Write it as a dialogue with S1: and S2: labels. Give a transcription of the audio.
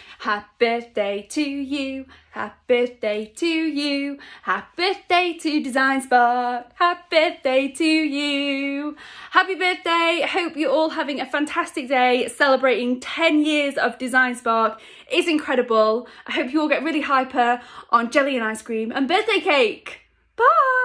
S1: Happy birthday to you. Happy birthday to you. Happy birthday to DesignSpark. Happy birthday to you. Happy birthday. I hope you're all having a fantastic day celebrating 10 years of DesignSpark. It's incredible. I hope you all get really hyper on jelly and ice cream and birthday cake. Bye.